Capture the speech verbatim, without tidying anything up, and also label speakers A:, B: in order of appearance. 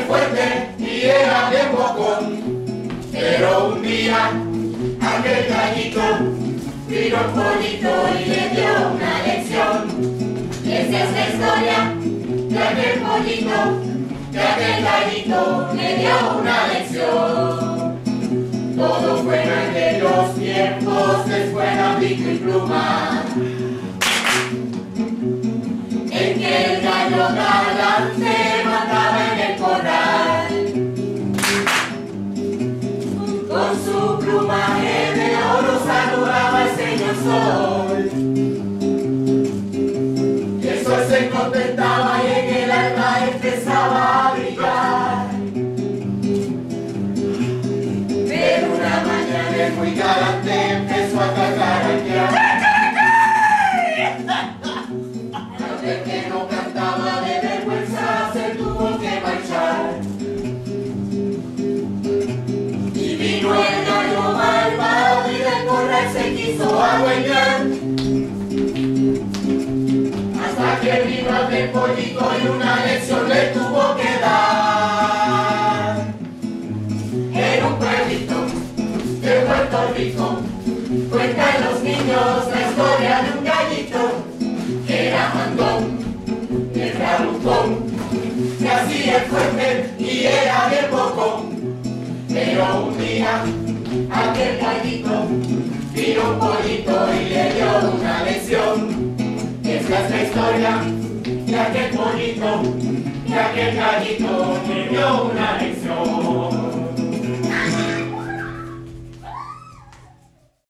A: fuerte y era bien bocón, pero un día aquel gallito vino un pollito y le dio una lección. Esa es la historia de aquel pollito, de aquel gallito le dio una lección. Todo fue en aquellos tiempos de escuela, pico y pluma, en que el gallo galante mandaba en el corral. Con su plumaje de oro saludaba el señor sol. Y el sol se contentaba y en el alma empezaba a brillar. Pero una mañana el muy galante empezó a cacarear. El que no cantaba de vergüenza se tuvo que marchar. Y vino el gallo malvado y del corral se quiso adueñar. Hasta que vino aquel pollito y una lección le tuvo que dar. En un pueblito de Puerto Rico cuentan los niños la historia de un gallito. Era mandón, era lucón, se hacía fuerte y era bien bocón. Pero un día aquel gallito vino un pollito y le dio una lección. Esa es la historia de aquel pollito, de aquel gallito le dio una